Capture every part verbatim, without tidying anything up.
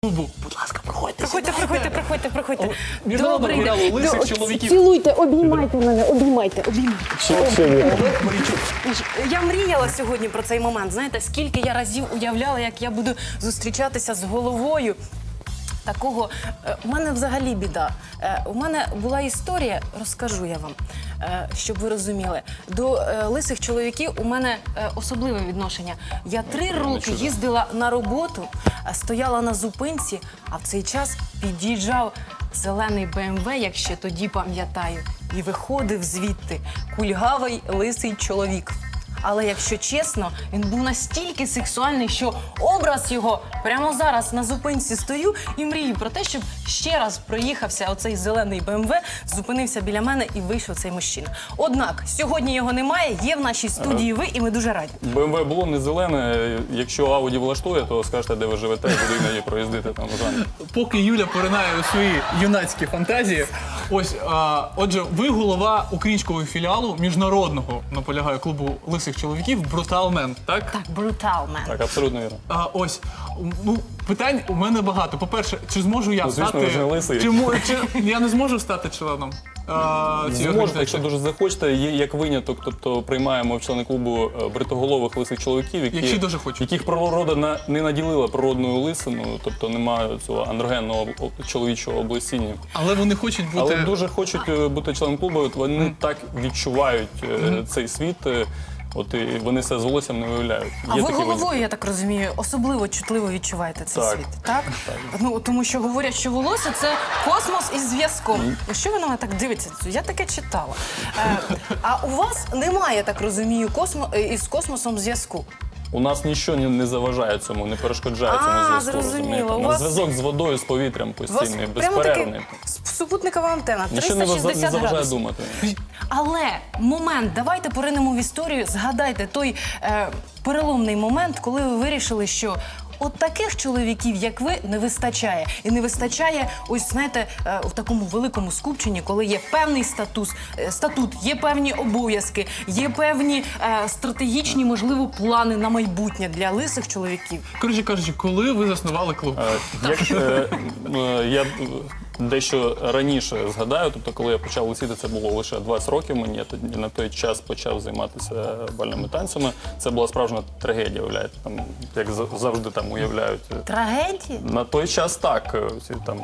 Будь ласка, проходьте. Проходьте, проходьте, проходьте, проходьте. Міжнародне фіналу лисих чоловіків. Цілуйте, обіймайте мене, обіймайте, обіймайте. Я мріяла сьогодні про цей момент. Знаєте, скільки я разів уявляла, як я буду зустрічатися з головою такого. У мене взагалі біда. У мене була історія, розкажу я вам, щоб ви розуміли. До лисих чоловіків у мене особливе відношення. Я три роки їздила на роботу, стояла на зупинці, а в цей час під'їжджав зелений Бе Ем Ве, як ще тоді пам'ятаю, і виходив звідти кульгавий лисий чоловік. Але, якщо чесно, він був настільки сексуальний, що образ його прямо зараз на зупинці стою і мрію про те, щоб ще раз проїхався оцей зелений Бе Ем Ве, зупинився біля мене і вийшов цей мужчина. Однак, сьогодні його немає, є в нашій студії ви, і ми дуже раді. Бе Ем Ве було не зелене. Якщо Ауді влаштує, то скажете, де ви живете, буду іноді проїздити там в Жанні. Поки Юля поринає у свої юнацькі фантазії, ось, а, отже, ви голова українського філіалу міжнародного, наполягаю, клубу лисих чоловіків «Бруталмен», так? Так, Бруталмен. Так, абсолютно вірно. А, ось, ну, питань у мене багато. По-перше, чи зможу я Ну, звісно, стати... ви ж не лисий. Чи, мо- чи я не зможу стати членом а, цієї Зможете, організації? якщо дуже захочете, є як виняток, тобто приймаємо в члени клубу е, бритоголових лисих чоловіків, які, Якщо дуже хочуть. яких природа на- не наділила природною лисиною, тобто немає цього андрогенного об- чоловічого облесіння. Але вони хочуть бути... Але дуже хочуть е, бути членом клубу, от вони так відчувають е, цей світ, е, от і вони себе з волоссям не виявляють. А Є ви такі головою, винятки. я так розумію, особливо чутливо відчуваєте цей Так. світ, так? Ну, тому що говорять, що волосся – це космос із зв'язком. Ну, що ви на мене так дивитеся? Я таке читала. Е, а у вас немає, я так розумію, космо, е, із космосом зв'язку? У нас нічого не, не заважає цьому, не перешкоджає А, цьому зв'язку. зрозуміло. розумієте? У У нас вас- зв'язок з водою, з повітрям У вас постійний, прямо безперервний. таки супутникова антена, Нічого не, триста ваза- не шістдесят заважає градусів. думати. Але момент, давайте поринемо в історію, згадайте той е, переломний момент, коли ви вирішили, що от таких чоловіків, як ви, не вистачає. І не вистачає, ось, знаєте, е, в такому великому скупченні, коли є певний статус, е, статут, є певні обов'язки, є певні е, стратегічні, можливо, плани на майбутнє для лисих чоловіків. Коротше кажучи, коли ви заснували клуб? Е, Як е, е, я дещо раніше згадаю, тобто коли я почав лисіти, це було лише двадцять років мені, я тоді на той час почав займатися бальними танцями. Це була справжня трагедія, уявляєте, там, як за- завжди там уявляють. Трагедії? На той час так, всі там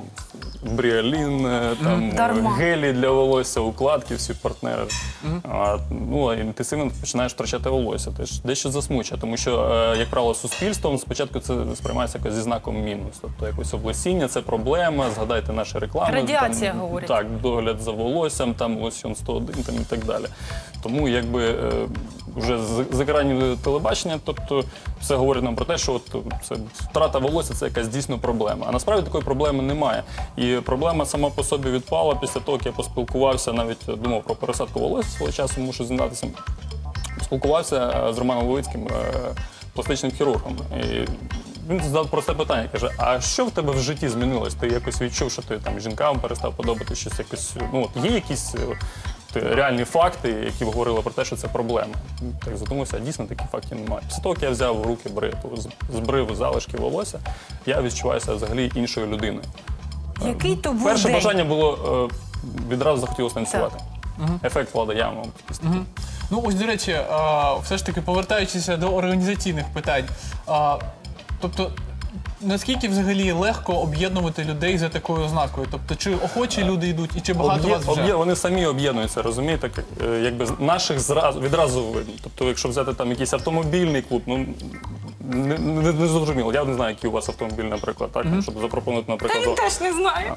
бріалін, е, там Дарма. гелі для волосся, укладки, всі партнери. А, ну, а інтенсивно починаєш втрачати волосся. Теж дещо засмучує, тому що, е, як правило, суспільством спочатку це сприймається якось зі знаком мінус. Тобто якось облесіння, це проблема, згадайте наші реклами. Радіація, там, говорять. Так, догляд за волоссям, там лосьон сто один там, і так далі. Тому якби е, вже з, з екранів телебачення, тобто все говорить нам про те, що от, це, втрата волосся – це якась дійсно проблема. А насправді такої проблеми немає. І проблема сама по собі відпала після того, як я поспілкувався, навіть думав про пересадку волосся, свого часу мушу зізнатися. Спілкувався е, з Романом Левицьким, е, пластичним хірургом. І він задав просте питання, каже, а що в тебе в житті змінилось? Ти якось відчув, що ти там жінкам перестав подобати щось якось, ну от є якісь е, реальні факти, які говорили про те, що це проблема? Так задумався, а дійсно таких фактів немає. Після того, як я взяв в руки бритву, з- збрив залишки волосся, я відчуваюся взагалі іншою людиною. Який то був Перше день? бажання було, е, відразу захотілося танцювати. Ефект Влада Яма. Ну, ось, до речі, а, все ж таки, повертаючися до організаційних питань, а, тобто, наскільки взагалі легко об'єднувати людей за такою ознакою? Тобто, чи охочі люди йдуть і чи багато Об'є- вас вже? об'є- Вони самі об'єднуються, розумієте? Як, е, якби з- наших зразу, відразу видно. Тобто, якщо взяти там якийсь автомобільний клуб, ну не, не, не зрозуміло. Я не знаю, який у вас автомобіль, наприклад, так, щоб запропонувати, наприклад. Він теж не знає.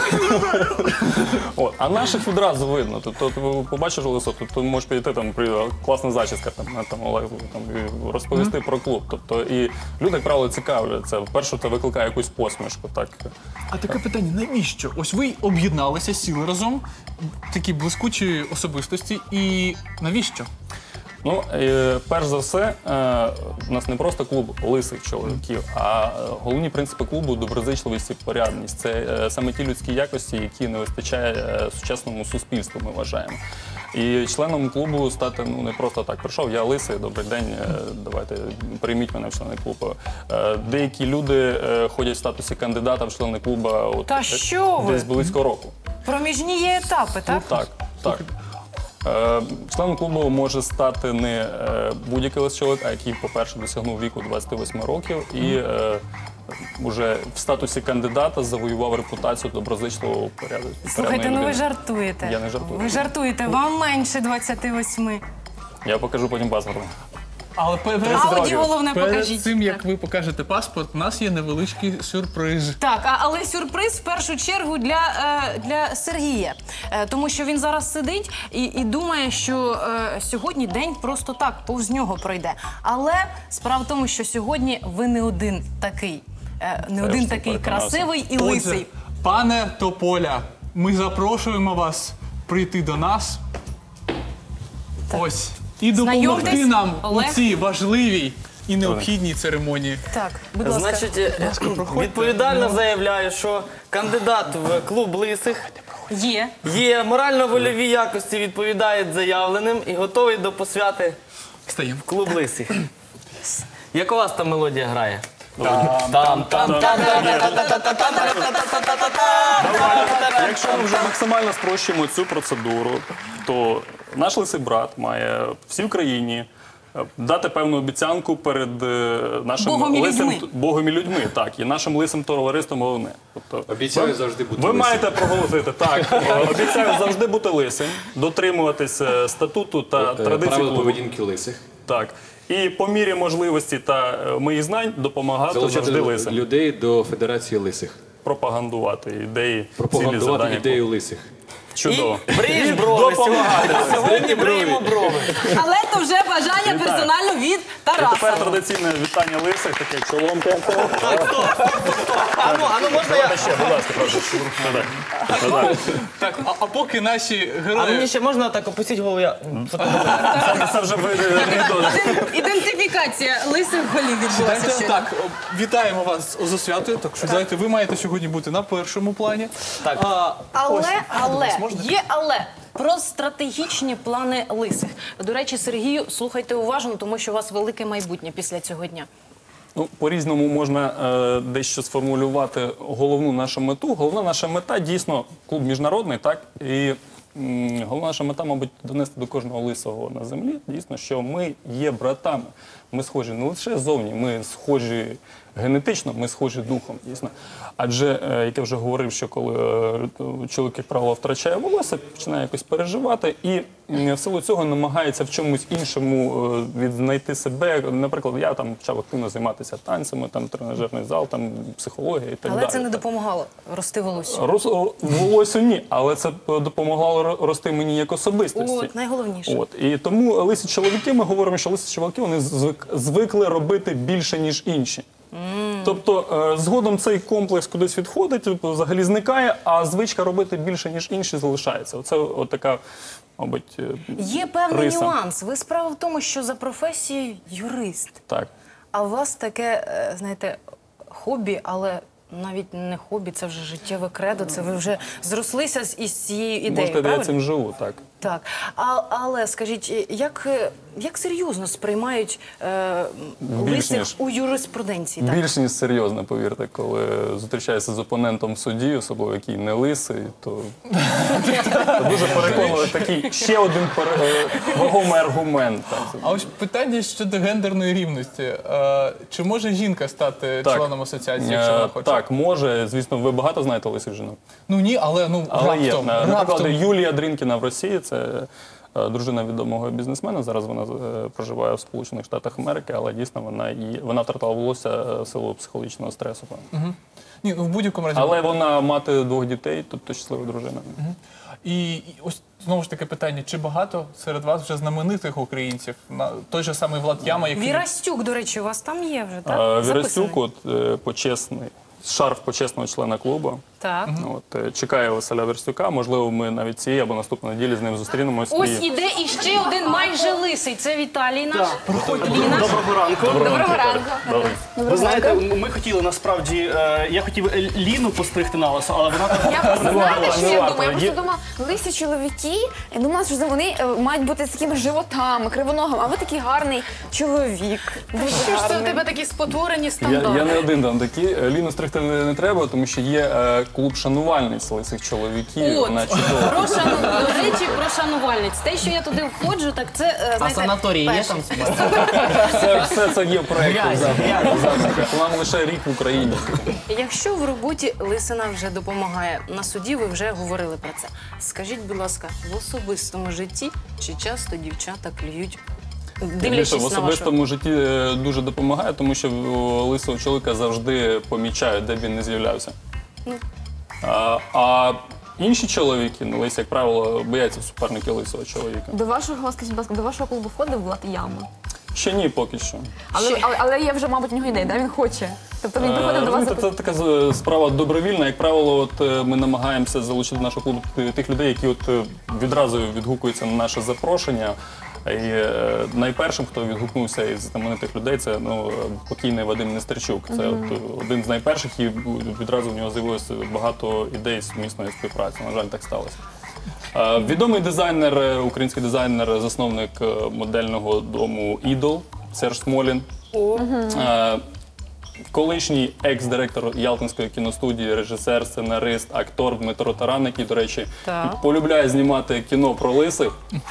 От. А наших відразу видно. Тобто ти побачиш лисо, то ти можеш підійти, там при- класна зачіска, там, на, там, Олег, там, і розповісти про клуб. Тобто, і люди, як правило, цікавляться. Вперше це викликає якусь посмішку. Так. А таке питання, навіщо? Ось ви об'єдналися, сіли разом, такі блискучі особистості, і навіщо? Ну, е, перш за все, е, у нас не просто клуб лисих чоловіків, а головні принципи клубу – доброзичливість і порядність. Це е, саме ті людські якості, які не вистачає е, сучасному суспільству, ми вважаємо. І членом клубу стати ну не просто так. Прийшов, я лисий, добрий день, е, давайте прийміть мене в члени клубу. Е, Деякі люди е, ходять в статусі кандидата в члени клубу от, Та що ви? десь близько року. Проміжні є етапи, так? Так, так. Е, Членом клубу може стати не е, будь-який лист чоловік, а який, по-перше, досягнув віку двадцяти восьми років і е, вже в статусі кандидата завоював репутацію доброзичливого порядку. Слухайте, ну ви жартуєте. Я не жартую. Ви жартуєте, вам менше двадцяти восьми. Я покажу потім паспорт. Але перед, Ауді років. головне перед покажіть. цим, як Так. ви покажете паспорт, у нас є невеличкий сюрприз. Так, а- але сюрприз в першу чергу для, е, для Сергія. Е, тому що він зараз сидить і, і думає, що е, сьогодні день просто так, повз нього пройде. Але справа в тому, що сьогодні ви не один такий. Е, не Це один ж такий переконався. красивий і Отже, лисий. пане Тополя, ми запрошуємо вас прийти до нас. Ось. І допомогти Знайомтесь, нам у Олег. цій важливій і необхідній церемонії. Так, будь ласка. Значить, е, відповідально заявляю, що кандидат в клуб лисих Є. є морально-вольові якості, відповідає заявленим і готовий до посвяти Стаємо. в клуб лисих. Як у вас там мелодія грає? Там, там, там. Якщо ми вже максимально спрощуємо цю процедуру, то наш лисий брат має всій Україні е, дати певну обіцянку перед е, нашим Богом і лисим людьми. Богом і людьми, так, і нашим лисим товариством головне. Тобто, Обіцяю ви- завжди бути Ви лисим. маєте проголосити, так, е, обіцяю завжди бути лисим, дотримуватися статуту та Е, традицій Правила клубу. поведінки лисих. Так. І по мірі можливості та е, моїх знань допомагати Залучати завжди лисим. людей до Федерації лисих. Пропагандувати ідеї, цілі Пропагандувати завдання. ідею лисих. Чудово. І бриєш брови сьогодні. Сьогодні бриємо брови. Але то вже бажання персонально від І тепер Тараса. традиційне вітання лисих, таке чолом. А ну, а ну можна я? Ще, будь ласка, прошу. Да-да. Так, а, а поки наші А герої... мені ще можна так опустити голову? Я... Це- Це вже ви Ідентифікація лисих голів відбулася Дайте сьогодні. так, о, вітаємо вас з освятою. Так що знаєте, ви маєте сьогодні бути на першому плані. Так. А, ось, Але, а, до але, вас можна? є але. Про стратегічні плани лисих. До речі, Сергію, слухайте уважно, тому що у вас велике майбутнє після цього дня. Ну, по-різному можна е, дещо сформулювати головну нашу мету. Головна наша мета дійсно клуб міжнародний, так? І м, головна наша мета, мабуть, донести до кожного лисого на землі, дійсно, що ми є братами. Ми схожі не лише зовні, ми схожі генетично, ми схожі духом, дійсно. Адже, е, як я вже говорив, що коли е, чоловік, як правило, втрачає волосся, починає якось переживати і м, в силу цього намагається в чомусь іншому е, відзнайти себе. Наприклад, я там почав активно займатися танцями, там тренажерний зал, там психологія і так Але далі. це не так. допомагало рости волосся. Рос, волосю ні, але це допомагало ро- рости мені як особистості. От, найголовніше. От. І тому лисі чоловіки, ми говоримо, що лисі чоловіки вони звик, звикли робити більше, ніж інші. Тобто е, згодом цей комплекс кудись відходить, тобто, взагалі зникає, а звичка робити більше, ніж інші, залишається. Оце от така, мабуть, е, Є певний риса. нюанс. Ви справа в тому, що за професією юрист. Так. А у вас таке, е, знаєте, хобі, але навіть не хобі, це вже життєве кредо, це ви вже зрослися з- із цією ідеєю, Можете, я правильно? цим живу, так. Так, а, але скажіть, як, е, як серйозно сприймають е, лисих ніж. у юриспруденції? Так? Більш ніж серйозно, повірте, коли зустрічаєшся з опонентом в суді, особливо який не лисий, то це дуже переконливий такий ще один пере- е, вагомий аргумент. Так. А ось питання щодо гендерної рівності. Е, чи може жінка стати Так. членом асоціації, якщо Е, вона хоче? Так, може. Звісно, ви багато знаєте лисих жінок. Ну ні, але ну Але є. раптом, Наприклад, раптом. Юлія Дринкіна в Росії, це е, дружина відомого бізнесмена. Зараз вона е, проживає в Сполучених Штатах Америки, але дійсно вона, є- вона втратила волосся е, в силу психологічного стресу. Ні, ну в будь-якому разі. Але вона мати двох дітей, тобто щаслива дружина. І, і ось знову ж таки питання: чи багато серед вас вже знаменитих українців? На той же самий Влад Яма, який Вірастюк, до речі, у вас там є вже, так? А, Записаний? Вірастюк, от е, почесний шарф почесного члена клубу. Так. От, е, чекає Василя Верстюка. Можливо, ми навіть цієї або наступної неділі з ним зустрінемось. Ось і... іде іще один майже лисий. Це Віталій наш. Ліна. Доброго ранку. Доброго ранку. Добре. Ви знаєте, ми хотіли насправді, е, я хотів Ліну постригти на лисо, але вона так Я просто не знаєте, варто, що не я варто. думаю? Я Є- просто думала, лисі чоловіки, я думала, що вони е, мають бути з такими животами, кривоногими, а ви такий гарний чоловік. Дуже Що ж це в гарний. тебе такі спотворені Я, стандарти? я не один там такий. Ліну стригти не, не треба, тому що є е, клуб шанувальниць лисих чоловіків. От, Вона чудова. про шану... до речі, про шанувальниць. Те, що я туди входжу, так це, е, А знаєте, санаторії є перше. там? Все, все це є в проєкті Грязь, завтра. Завтра. Нам лише рік в Україні. Якщо в роботі лисина вже допомагає, на суді ви вже говорили про це. Скажіть, будь ласка, в особистому житті чи часто дівчата клюють, Більше дивлячись в на вашу... особистому житті е, дуже допомагає, тому що у лисого чоловіка завжди помічають, де б він не з'являвся. А, а інші чоловіки, ну, лисі, як правило, бояться суперники лисого чоловіка. До вашого, скажіть, будь ласка, до вашого клубу входив Влад Яма? Ще ні, поки що. Але, але, але є вже, мабуть, у нього ідея, да? Він хоче. Тобто він приходив Е, до вас... ну, Це така з- справа добровільна. Як правило, от е, ми намагаємося залучити до нашого клубу т- тих людей, які от е, відразу відгукуються на наше запрошення. І е, найпершим, хто відгукнувся із знаменитих людей, це ну, е, покійний Вадим Нестерчук. Це от, е, один з найперших, і відразу в нього з'явилося багато ідей сумісної співпраці. На жаль, так сталося. Е, Відомий дизайнер, е, український дизайнер, засновник е, модельного дому «Ідол» Серж Смолін. Е, Колишній екс-директор Ялтинської кіностудії, режисер, сценарист, актор Дмитро Таран, який, до речі, Так. полюбляє знімати кіно про лисих.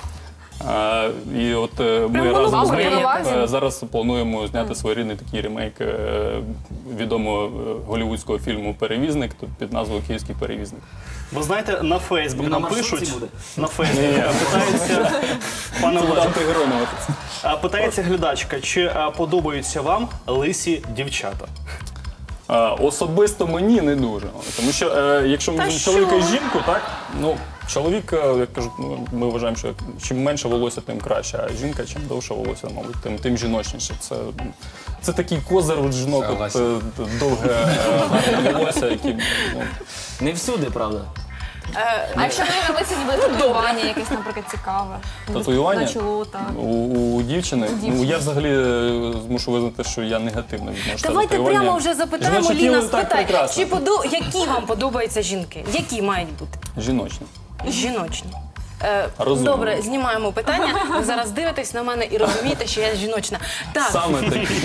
А, і от е, ми Прямо разом з монолог ним даєте. е, зараз плануємо зняти своєрідний такий ремейк е, відомого е, голівудського фільму «Перевізник» тут під назвою «Київський перевізник». Ви знаєте, на Фейсбук На нам маршрутці пишуть, буде? на Фейсбук питається, пане Це буде Олеже, антигеронове. а, питається глядачка, чи а, подобаються вам лисі дівчата? Е, Особисто мені не дуже. Тому що е, якщо ми Та візьмемо що? чоловіка і жінку, так, ну, чоловік, е, як кажуть, ну, ми вважаємо, що чим менше волосся, тим краще, а жінка, чим довше волосся, мабуть, тим, тим жіночніше. Це, це такий козир у жінок, от, Согласен. е, довге е, гарне волосся, які, ну, Не всюди, правда. А якщо ви на лисі ніби татуювання якесь, наприклад, цікаве? Татуювання? На чоло, так. У, у дівчини, ну я взагалі е, змушу визнати, що я негативно відношу. Давайте прямо вже запитаємо, Жіноче Ліна, тіло так спитай, прекрасно. чи подо... які вам подобаються жінки? Які мають бути? Жіночне. Жіночні. Е, Розумно. добре, знімаємо питання. Ви зараз дивитесь на мене і розумієте, що я жіночна. Так, Саме такі.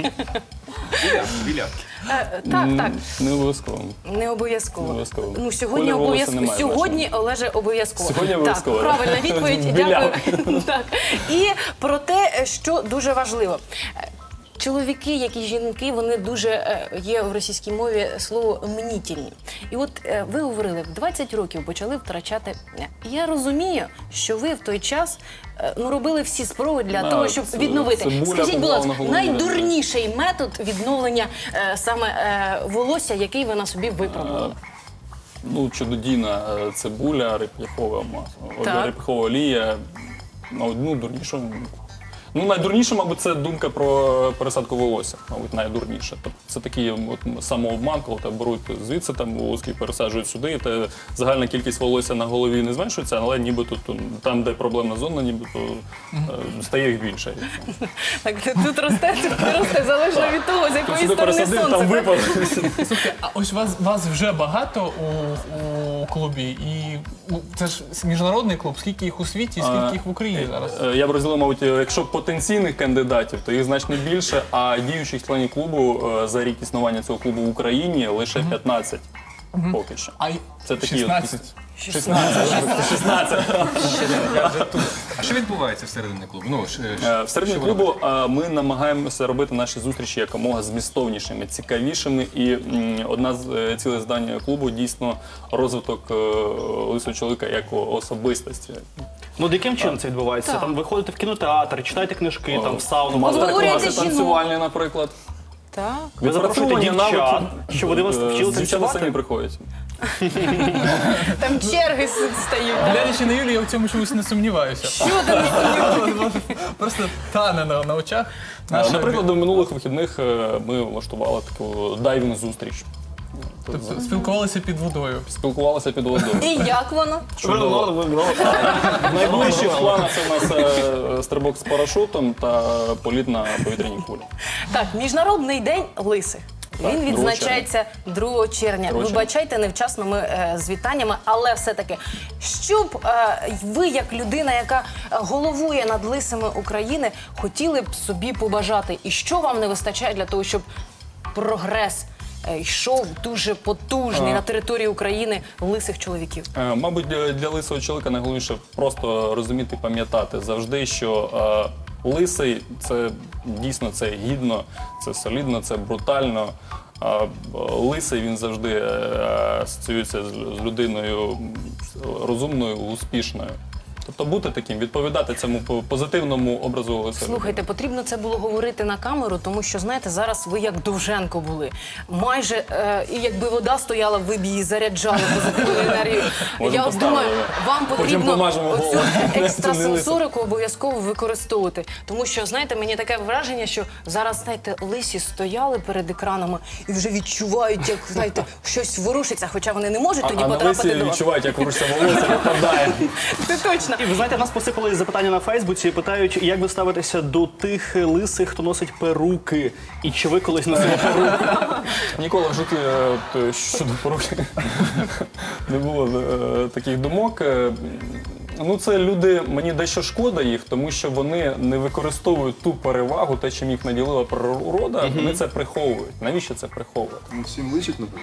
Білявки. е, так, так. Не обов'язково. Не обов'язково. Не обов'язково. Ну, сьогодні Колір волосся обов'язково. не має Сьогодні, Олеже, обов'язково. Сьогодні обов'язково, Так, да. правильна відповідь. Біляв. Дякую. Так. І про те, що дуже важливо. Чоловіки, як і жінки, вони дуже е, є в російській мові слово мнітільні. І от е, ви говорили, в двадцять років почали втрачати. Я розумію, що ви в той час е, ну, робили всі спроби для Да, того, щоб це- відновити. цибуля Скажіть, будь побувала ласка, на голові. найдурніший метод відновлення е, саме е, волосся, який ви на собі випробували? Ну, чудодійна е, цибуля, реп'яхова маса, Так. реп'яхова олія. Ну, ну, дурніше. Ну, найдурніше, мабуть, це думка про пересадку волосся, мабуть, найдурніше. Тобто це такий от, самообман, коли тебе беруть звідси там волоски пересаджують сюди, і те загальна кількість волосся на голові не зменшується, але нібито тут, там, де проблемна зона, нібито е, стає їх більше. Так, тут росте, тут не росте, залежно від того, з Тут якої сюди сторони пересадив, сонце. там так? випав. Слухайте, а ось вас, вас вже багато у, у клубі, і ну, це ж міжнародний клуб. Скільки їх у світі, скільки їх в Україні зараз? Е, Я б розділив, мабуть, якщо потенційних кандидатів, то їх значно більше, а діючих членів клубу е, за рік існування цього клубу в Україні лише п'ятнадцять поки що. А й- Це такі от шістнадцять. шістнадцять. шістнадцять. Я вже тут. А що відбувається всередині клубу? Ну, ш- ш- Е, Всередині що ви клубу е, ми намагаємося робити наші зустрічі якомога змістовнішими, цікавішими. І м, одна з е, цілей завдань клубу дійсно розвиток е, лисого чоловіка як особистості. Ну, от яким чином це відбувається? Там ви ходите в кінотеатр, читаєте книжки, там в сауну, Обговорюєте Мастер-класи жінок. танцювальні, наприклад. Так. ви запрошуєте Відпрацьовані дівчат, навики. щоб вони вас Е, вчили Дівчата самі танцювати? приходять. Там черги с- стають. так? Глядячи на Юлію, я в цьому чомусь не сумніваюся. Що ти не сподіваєшся? Просто тане на, на очах. Е, Наша- Наприклад, до минулих вихідних е, ми влаштували таку дайвінг-зустріч. Тобто спілкувалися під водою. Спілкувалися під водою. І як воно? Чудово. В найближчих планах це у нас е, стрибок з парашутом та політ на повітряній кулі. Так, Міжнародний день лисих. Так, Він другого відзначається другого червня. другого Вибачайте, невчасно ми е, з вітаннями, але все-таки, що б е, ви, як людина, яка головує над лисами України, хотіли б собі побажати? І що вам не вистачає для того, щоб прогрес е, йшов дуже потужний А. на території України лисих чоловіків? Е, Мабуть, для, для лисого чоловіка найголовніше просто розуміти, пам'ятати завжди, що е, лисий це дійсно це гідно, це солідно, це брутально. А е, лисий він завжди е, асоціюється з, з людиною розумною, успішною. Тобто бути таким, відповідати цьому по- позитивному образу лиса. Слухайте, потрібно це було говорити на камеру, тому що, знаєте, зараз ви як Довженко були. Майже, е, і якби вода стояла, ви б її заряджали позитивною енергією. Можемо Я от поставити. думаю, вам Потім потрібно помажемо оцю голову. екстрасенсорику обов'язково використовувати. Тому що, знаєте, мені таке враження, що зараз, знаєте, лисі стояли перед екранами і вже відчувають, як, знаєте, щось ворушиться, хоча вони не можуть А, тоді а на потрапити лисі до... відчувають, як ворушиться волосся, випадає. Це точно. І ви знаєте, в нас посипали запитання на Фейсбуці, питають, як ви ставитеся до тих лисих, хто носить перуки, і чи ви колись носили перуки? Ніколи в житті е, от, щодо поруки не було е, таких думок. Е, Ну, це люди, мені дещо шкода їх, тому що вони не використовують ту перевагу, те, чим їх наділила природа, вони це приховують. Навіщо це приховувати? Ну, всім личить, напевно.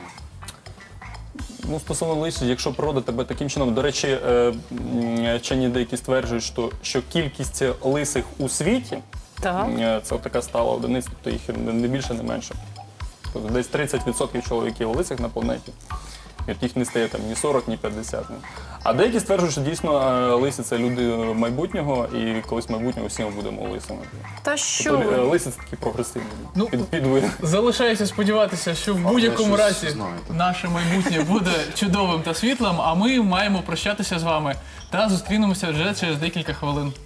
Ну, стосовно лисів, якщо природа тебе таким чином, до речі, е, м, вчені деякі стверджують, що, що кількість лисих у світі, Так. е, це така стала одиниця, тобто їх не не більше, не менше. Тобто десь тридцять відсотків чоловіків лисих на планеті. І от їх не стає там ні сорок, ні п'ятдесят. ну. А деякі стверджують, що дійсно е, лисі це люди майбутнього, і колись в майбутнього всі ми будемо лисими. Та що Тобто е, ви? лисі це такі прогресивні Ну, під, підвид. Залишається сподіватися, що в будь-якому щось разі знаєте. наше майбутнє буде чудовим та світлим, а ми маємо прощатися з вами та зустрінемося вже через декілька хвилин.